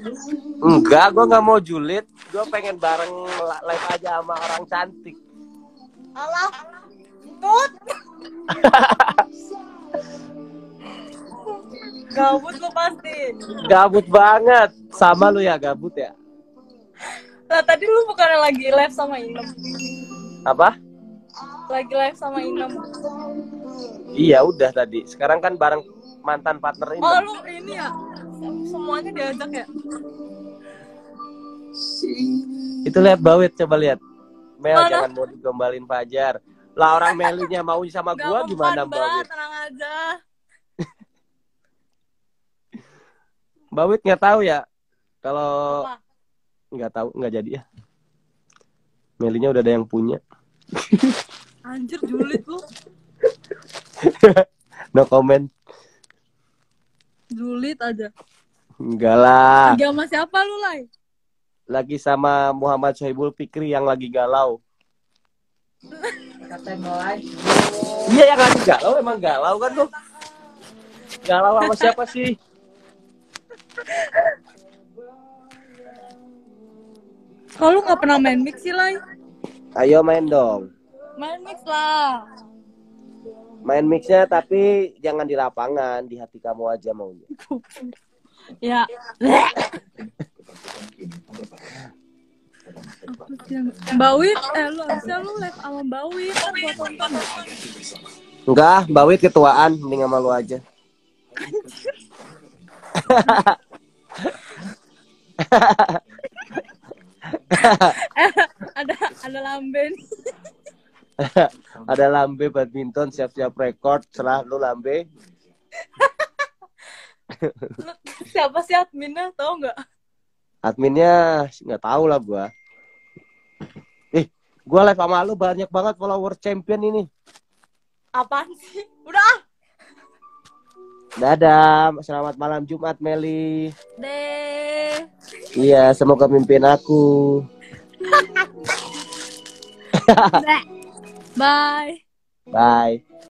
Enggak, gue nggak mau julid. Gue pengen bareng live aja sama orang cantik. Alah, tut. Gabut lu pasti. Gabut banget. Sama lu ya, gabut ya. Nah, tadi lu bukannya lagi live sama Inem? Apa? Lagi live sama Inem. Iya udah tadi. Sekarang kan bareng mantan partner ini. Oh, lu ini ya? Semuanya diajak ya? Itu lihat Bawit, coba lihat. Mel, Mana? jangan mau digombalin Fajar. Lah orang Melinya mau sama Gak gua gimana, mempan, Bawit? tenang aja. Bawit nggak tahu ya. Kalau Apa? nggak tahu, nggak jadi ya. Melinya udah ada yang punya. Anjir, julid lu. No comment. Julid aja. Enggak lah. Lagi sama siapa lu, Lai? Lagi sama Muhammad Sohibul Fikri yang lagi galau. Iya yang lagi galau, emang galau kan lu? Galau sama siapa sih? Kalau nggak pernah main mix sih, Lai? Ayo main dong. Main mix lah. Main mixnya tapi jangan di lapangan, di hati kamu aja maunya. Ya. Bawit, lu harusnya lu live sama Bawit kan gua tonton. Enggak, Bawit ketuaan, mending sama lu aja. ada lambe nih. Ada lambe badminton siap-siap rekor, serah lu lambe. Siapa sih adminnya, tau nggak? Adminnya nggak tahu lah gua. Gua live sama lu banyak banget follower champion ini. Apaan sih? Udah. Dadah, selamat malam Jumat Meli. Deh. Iya, semoga mimpin aku. Bye. Bye.